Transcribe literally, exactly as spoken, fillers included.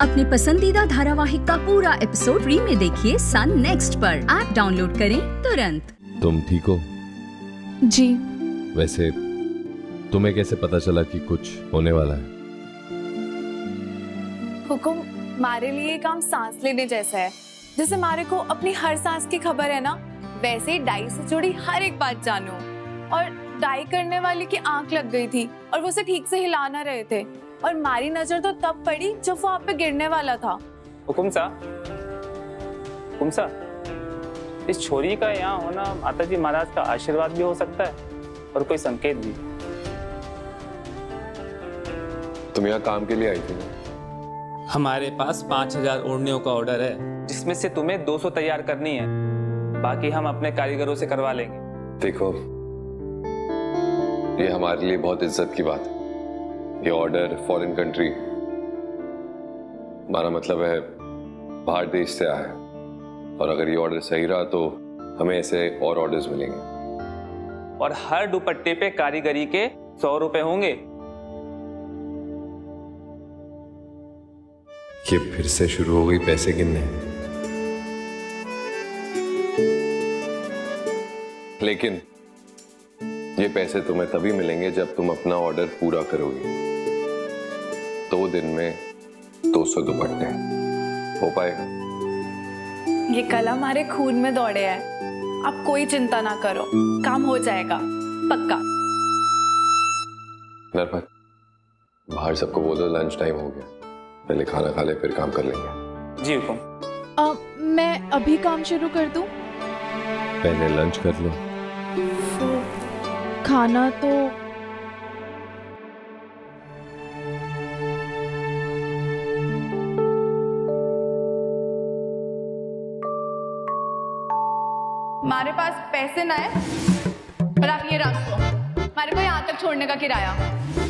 अपने पसंदीदा धारावाहिक का पूरा एपिसोड फ्री में देखिए सन नेक्स्ट पर। ऐप डाउनलोड करें तुरंत। तुम ठीक हो? जी। वैसे तुम्हें कैसे पता चला कि कुछ होने वाला है? हुकुम, हमारे लिए काम सांस लेने जैसा है। जैसे हमारे को अपनी हर सांस की खबर है ना, वैसे ही डाई से जुड़ी हर एक बात जानो। और डाई करने वाले की आंख लग गई थी और वो उसे ठीक से हिला ना रहे थे, और हमारी नजर तो तब पड़ी जब वो आप पे गिरने वाला था। हुकुम सा, हुकुम सा, इस छोरी का यहाँ होना माता जी महाराज का आशीर्वाद भी हो सकता है और कोई संकेत भी। तुम यहाँ काम के लिए आई थी ना? हमारे पास पाँच हजार ओढ़नियों का ऑर्डर है, जिसमें से तुम्हें दो सौ तैयार करनी है, बाकी हम अपने कारीगरों से करवा लेंगे। देखो, ये हमारे लिए बहुत इज्जत की बात है। ये ऑर्डर फॉरेन कंट्री, हमारा मतलब है बाहर देश से आया है, और अगर ये ऑर्डर सही रहा तो हमें ऐसे और ऑर्डर्स मिलेंगे। और हर दुपट्टे पे कारीगरी के सौ रुपए होंगे। ये फिर से शुरू हो गई पैसे गिनने। लेकिन ये पैसे तुम्हें तभी मिलेंगे जब तुम अपना ऑर्डर पूरा करोगे। दो दिन में दो सौ दुपट्टे हो पाएगा? ये कला हमारे खून में दौड़े है। आप कोई चिंता ना करो, काम हो जाएगा पक्का। नरपत, बाहर सबको बोलो लंच टाइम हो गया, पहले खाना खा ले फिर काम कर लेंगे। जी हुकुम। आ, मैं अभी काम शुरू कर दूं? पहले लंच कर लो। खाना तो हमारे पास पैसे ना है, पर आप ये रख दो, हमारे को यहाँ तक छोड़ने का किराया।